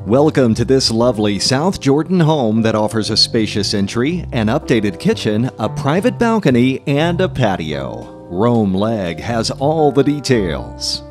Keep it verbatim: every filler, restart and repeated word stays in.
Welcome to this lovely South Jordan home that offers a spacious entry, an updated kitchen, a private balcony, and a patio. Rome Legg has all the details.